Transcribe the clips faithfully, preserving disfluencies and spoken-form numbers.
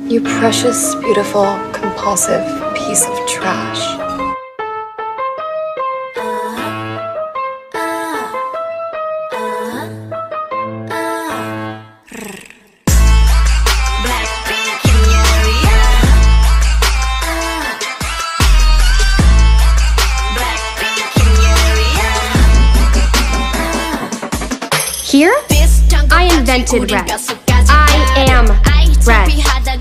You precious, beautiful, compulsive piece of trash. BLACKPINK in your area. BLACKPINK in your area. Here, I invented red. I am red.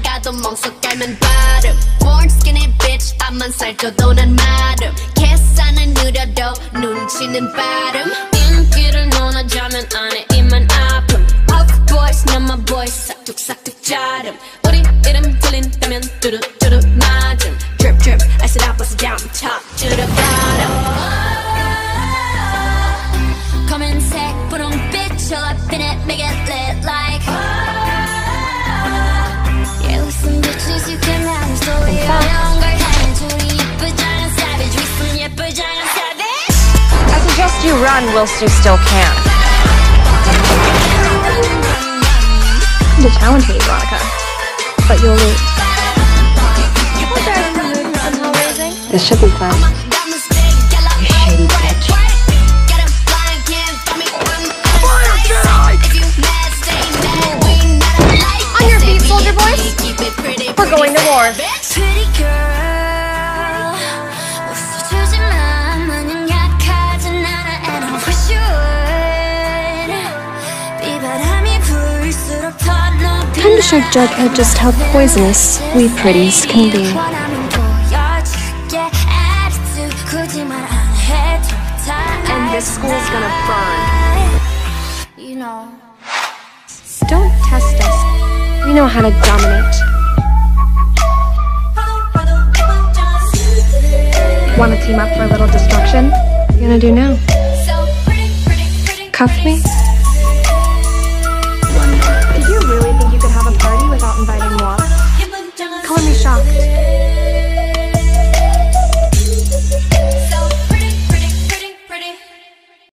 Born skinny bitch, 앞만 살쪄도 난 마름. 계산은 느려도 눈치는 빠름. 인기를 논하자면 안에 입만 아픔. Of course, not my boy, 싹둑싹둑 자름. 우리 이름 들린다면 뚜루뚜루 맞음. Drip drip, I said I bust it down from top to the bottom. 검은색 분홍빛, all up in it, make it lit like. Yeah, with some bitches you can run, slowly around, 걸 하는 둘이 예쁘장한 savage, with some 예쁘장한 savage. I suggest you run whilst you still can. To challenge me, Veronica, but you'll lose. This should be fun. You shady bitch. On your feet, soldier boys. We're going to war. Pretty girl, 웃어주지만 마냥 약하진 않아, and I wish you would. 비바람이 불수록 더 높이. Time to show Jughead just how poisonous we pretties can be. And this school's gonna burn. You know. Don't test us. We know how to dominate. Wanna team up for a little destruction? What are you gonna do now? Cuff me?